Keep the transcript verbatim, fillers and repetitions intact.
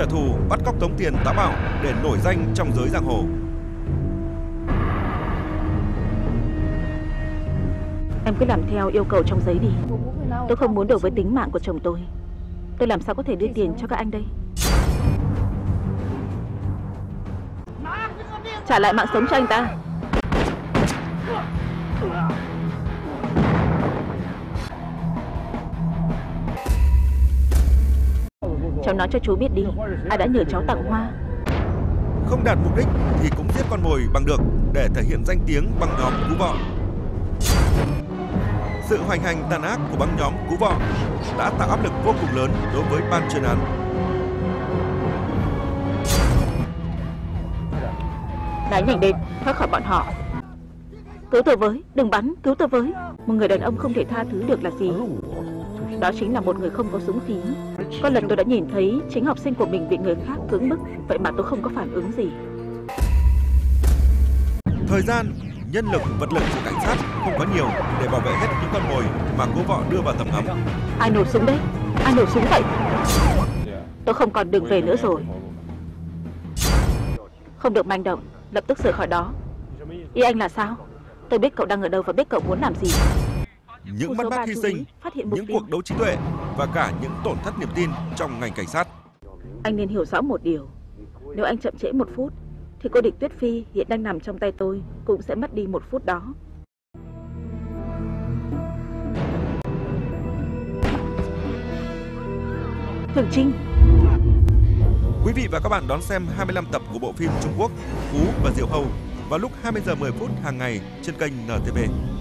trả thù bắt cóc tống tiền táo bạo để nổi danh trong giới giang hồ. Em cứ làm theo yêu cầu trong giấy đi. Tôi không muốn đổ với tính mạng của chồng tôi. Tôi làm sao có thể đưa tiền cho các anh đây? Trả lại mạng sống cho anh ta. Cháu nói cho chú biết đi, ai đã nhờ cháu tặng hoa. Không đạt mục đích thì cũng giết con mồi bằng được để thể hiện danh tiếng băng nhóm Cú Vọ. Sự hoành hành tàn ác của băng nhóm Cú Vọ đã tạo áp lực vô cùng lớn đối với ban chuyên án. Đánh nhanh lên, thoát khỏi bọn họ. Cứu tôi với, đừng bắn, cứu tôi với. Một người đàn ông không thể tha thứ được là gì? Đó chính là một người không có dũng khí. Có lần tôi đã nhìn thấy chính học sinh của mình bị người khác cưỡng bức, vậy mà tôi không có phản ứng gì. Thời gian, nhân lực, vật lực của cảnh sát không có nhiều để bảo vệ hết những con mồi mà Cú Vọ đưa vào tầm ngắm. Ai nổ súng đấy? Ai nổ súng vậy? Tôi không còn đường về nữa rồi. Không được manh động, lập tức rời khỏi đó. Ý anh là sao? Tôi biết cậu đang ở đâu và biết cậu muốn làm gì. Những mất mát hy sinh, những cuộc đấu trí tuệ và cả những tổn thất niềm tin trong ngành cảnh sát. Anh nên hiểu rõ một điều. Nếu anh chậm trễ một phút thì cô địch Tuyết Phi hiện đang nằm trong tay tôi cũng sẽ mất đi một phút đó. Thường Trinh. Quý vị và các bạn đón xem hai mươi lăm tập của bộ phim Trung Quốc Cú và Diều Hâu vào lúc hai mươi giờ mười phút hàng ngày trên kênh en tê vê.